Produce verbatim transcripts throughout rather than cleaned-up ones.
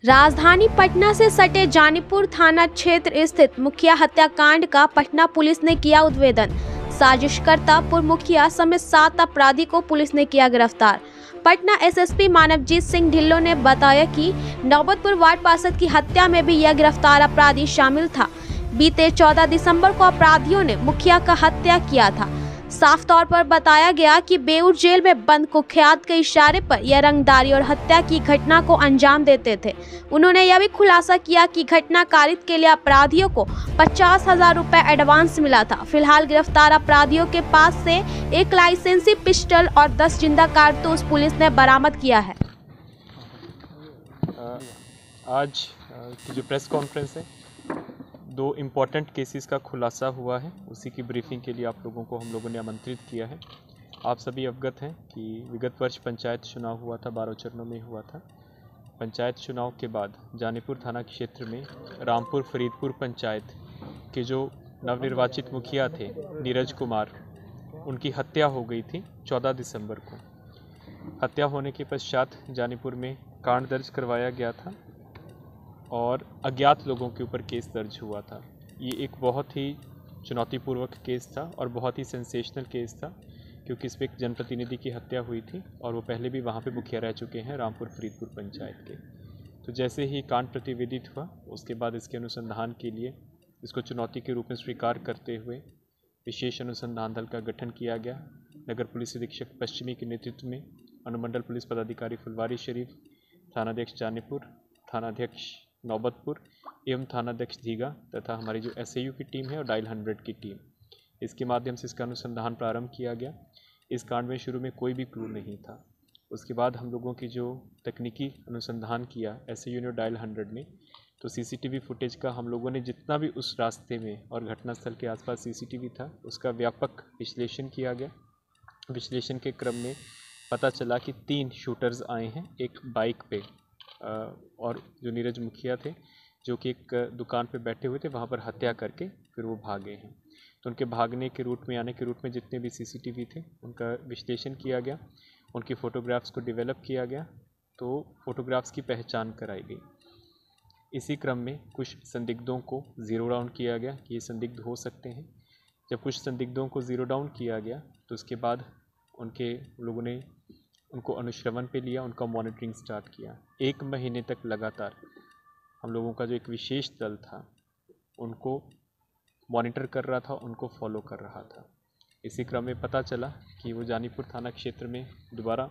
राजधानी पटना से सटे जानीपुर थाना क्षेत्र स्थित मुखिया हत्याकांड का पटना पुलिस ने किया उद्भेदन। साजिशकर्ता पूर्व मुखिया समेत सात अपराधी को पुलिस ने किया गिरफ्तार। पटना एसएसपी मानवजीत सिंह ढिल्लों ने बताया कि नौबतपुर वार्ड पार्षद की हत्या में भी यह गिरफ्तार अपराधी शामिल था। बीते चौदह दिसंबर को अपराधियों ने मुखिया का हत्या किया था। साफ तौर पर बताया गया कि बेऊर जेल में बंद कुख्यात के इशारे पर यह रंगदारी और हत्या की घटना को अंजाम देते थे। उन्होंने यह भी खुलासा किया कि घटना कारित के लिए अपराधियों को पचास हजार रुपए एडवांस मिला था। फिलहाल गिरफ्तार अपराधियों के पास से एक लाइसेंसी पिस्टल और दस जिंदा कारतूस पुलिस ने बरामद किया है। आज की जो प्रेस कॉन्फ्रेंस है, दो इम्पॉर्टेंट केसेस का खुलासा हुआ है, उसी की ब्रीफिंग के लिए आप लोगों को हम लोगों ने आमंत्रित किया है। आप सभी अवगत हैं कि विगत वर्ष पंचायत चुनाव हुआ था, बारह चरणों में हुआ था। पंचायत चुनाव के बाद जानीपुर थाना क्षेत्र में रामपुर फरीदपुर पंचायत के जो नवनिर्वाचित मुखिया थे नीरज कुमार, उनकी हत्या हो गई थी चौदह दिसंबर को। हत्या होने के पश्चात जानीपुर में कांड दर्ज करवाया गया था और अज्ञात लोगों के ऊपर केस दर्ज हुआ था। ये एक बहुत ही चुनौतीपूर्वक केस था और बहुत ही सेंसेशनल केस था, क्योंकि इसमें एक जनप्रतिनिधि की हत्या हुई थी और वो पहले भी वहाँ पे मुखिया रह चुके हैं रामपुर फरीदपुर पंचायत के। तो जैसे ही कांड प्रतिवेदित हुआ, उसके बाद इसके अनुसंधान के लिए इसको चुनौती के रूप में स्वीकार करते हुए विशेष अनुसंधान दल का गठन किया गया। नगर पुलिस अधीक्षक पश्चिमी के नेतृत्व में अनुमंडल पुलिस पदाधिकारी फुलवारी शरीफ, थानाध्यक्ष जानीपुर, थानाध्यक्ष नौबतपुर एवं थानाध्यक्ष दीघा तथा हमारी जो एसएयू की टीम है और डायल हंड्रेड की टीम, इसके माध्यम से इसका अनुसंधान प्रारंभ किया गया। इस कांड में शुरू में कोई भी क्लू नहीं था। उसके बाद हम लोगों की जो तकनीकी अनुसंधान किया एसएयू ने और डायल हंड्रेड ने, तो सीसीटीवी फुटेज का हम लोगों ने जितना भी उस रास्ते में और घटनास्थल के आसपास सीसीटीवी था, उसका व्यापक विश्लेषण किया गया। विश्लेषण के क्रम में पता चला कि तीन शूटर्स आए हैं एक बाइक पे, और जो नीरज मुखिया थे जो कि एक दुकान पे बैठे हुए थे, वहाँ पर हत्या करके फिर वो भागे हैं। तो उनके भागने के रूट में, आने के रूट में जितने भी सीसीटीवी थे उनका विश्लेषण किया गया, उनकी फ़ोटोग्राफ्स को डेवलप किया गया, तो फ़ोटोग्राफ्स की पहचान कराई गई। इसी क्रम में कुछ संदिग्धों को ज़ीरो डाउन किया गया कि ये संदिग्ध हो सकते हैं। जब कुछ संदिग्धों को ज़ीरो डाउन किया गया तो उसके बाद उनके लोगों ने उनको अनुश्रवण पे लिया, उनका मॉनिटरिंग स्टार्ट किया। एक महीने तक लगातार हम लोगों का जो एक विशेष दल था उनको मॉनिटर कर रहा था, उनको फॉलो कर रहा था। इसी क्रम में पता चला कि वो जानीपुर थाना क्षेत्र में दोबारा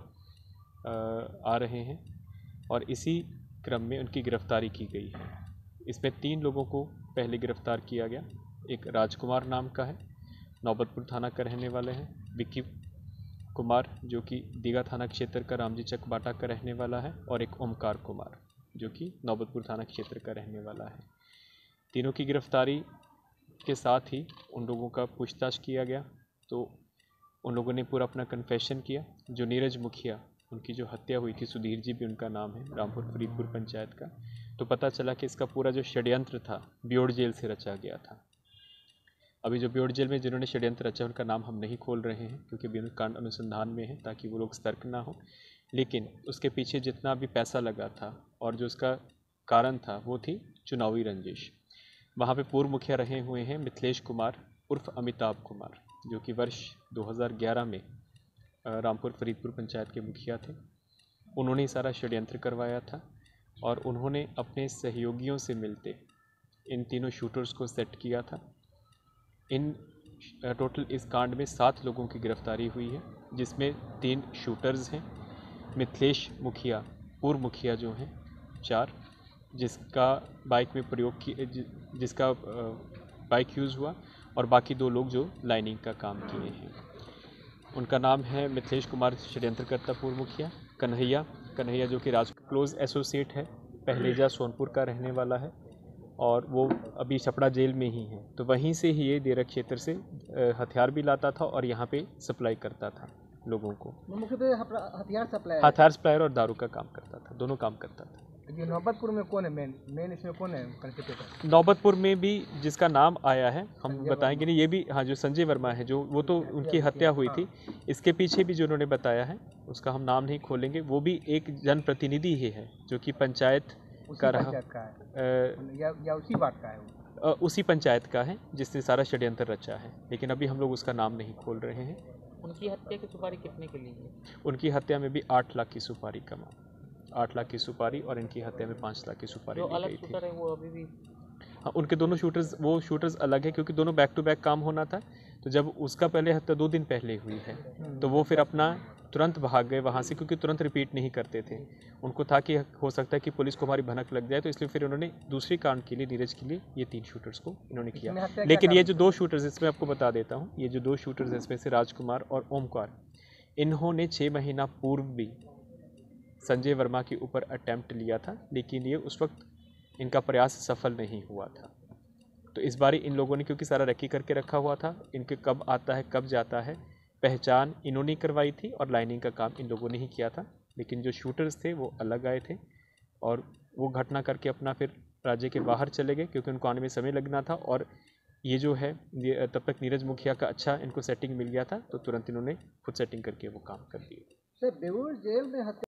आ रहे हैं और इसी क्रम में उनकी गिरफ्तारी की गई है। इसमें तीन लोगों को पहले गिरफ्तार किया गया। एक राजकुमार नाम का है, नौबतपुर थाना का रहने वाले हैं। विक्की कुमार जो कि दीघा थाना क्षेत्र का रामजी चक बाटा का रहने वाला है, और एक ओमकार कुमार जो कि नौबतपुर थाना क्षेत्र का रहने वाला है। तीनों की गिरफ्तारी के साथ ही उन लोगों का पूछताछ किया गया, तो उन लोगों ने पूरा अपना कन्फेशन किया। जो नीरज मुखिया, उनकी जो हत्या हुई थी, सुधीर जी भी उनका नाम है, रामपुर फरीदपुर पंचायत का, तो पता चला कि इसका पूरा जो षड्यंत्र था बेऊर जेल से रचा गया था। अभी जो बेऊर जेल में जिन्होंने षड्यंत्र रचा उनका नाम हम नहीं खोल रहे हैं, क्योंकि अभी कांड अनुसंधान में है, ताकि वो लोग सतर्क ना हो। लेकिन उसके पीछे जितना भी पैसा लगा था और जो उसका कारण था वो थी चुनावी रंजिश। वहाँ पे पूर्व मुखिया रहे हुए हैं मिथिलेश कुमार उर्फ अमिताभ कुमार, जो कि वर्ष दो हज़ार ग्यारह में रामपुर फरीदपुर पंचायत के मुखिया थे। उन्होंने सारा षड्यंत्र करवाया था और उन्होंने अपने सहयोगियों से मिलते इन तीनों शूटर्स को सेट किया था। इन टोटल इस कांड में सात लोगों की गिरफ्तारी हुई है, जिसमें तीन शूटर्स हैं। मिथिलेश मुखिया पूर्व मुखिया जो हैं चार, जिसका बाइक में प्रयोग की जिसका बाइक यूज़ हुआ, और बाकी दो लोग जो लाइनिंग का काम किए हैं। उनका नाम है मिथिलेश कुमार षड्यंत्रकर्ता पूर्व मुखिया, कन्हैया कन्हैया जो कि राज क्लोज एसोसिएट है, पहलेजा सोनपुर का रहने वाला है और वो अभी छपड़ा जेल में ही है। तो वहीं से ही ये देरा क्षेत्र से हथियार भी लाता था और यहाँ पे सप्लाई करता था लोगों को। मुख्यतः हथियार सप्लाई हथियार सप्लायर और दारू का काम करता था, दोनों काम करता था। ये नौबतपुर में कौन है मेन मेन इसमें कौन है कंट्रीब्यूटर? नौबतपुर में भी जिसका नाम आया है हम बताएंगे नहीं, ये भी हाँ जो संजय वर्मा है, जो वो तो उनकी हत्या हुई थी। इसके पीछे भी जो उन्होंने बताया है उसका हम नाम नहीं खोलेंगे, वो भी एक जनप्रतिनिधि ही है जो कि पंचायत उसी कर रहा पंचायत का है अ, या या उसी वार्ड का है वो? अ, उसी पंचायत का है जिसने सारा षड्यंत्र रचा है, लेकिन अभी हम लोग उसका नाम नहीं खोल रहे हैं। उनकी हत्या की सुपारी कितने के लिए है? उनकी हत्या में भी आठ लाख की सुपारी का मामला, आठ लाख की सुपारी, और इनकी हत्या में पाँच लाख की सुपारी जो ली अलग गई थी। शूटर है वो अभी भी हाँ, उनके दोनों शूटर्स, वो शूटर्स अलग है क्योंकि दोनों बैक टू बैक काम होना था। तो जब उसका पहले हत्या दो दिन पहले हुई है तो वो फिर अपना तुरंत भाग गए वहाँ से, क्योंकि तुरंत रिपीट नहीं करते थे। उनको था कि हो सकता है कि पुलिस को हमारी भनक लग जाए, तो इसलिए फिर उन्होंने दूसरी कांड के लिए, नीरज के लिए, ये तीन शूटर्स को इन्होंने इसमें किया। हत्या क्या लेकिन ये कारण जो दो शूटर्स, इसमें आपको बता देता हूँ, ये जो दो शूटर्स हैं इसमें से राजकुमार और ओमकार, इन्होंने छः महीना पूर्व भी संजय वर्मा के ऊपर अटैम्प्ट लिया था, लेकिन ये उस वक्त इनका प्रयास सफल नहीं हुआ था। तो इस बार इन लोगों ने, क्योंकि सारा रेकी करके रखा हुआ था, इनके कब आता है कब जाता है पहचान इन्होंने करवाई थी, और लाइनिंग का काम इन लोगों ने ही किया था। लेकिन जो शूटर्स थे वो अलग आए थे और वो घटना करके अपना फिर राज्य के बाहर चले गए, क्योंकि उनको आने में समय लगना था। और ये जो है, ये तब तक नीरज मुखिया का अच्छा इनको सेटिंग मिल गया था, तो तुरंत इन्होंने खुद सेटिंग करके वो काम कर दिए। सर बेऊर जेल में हत्या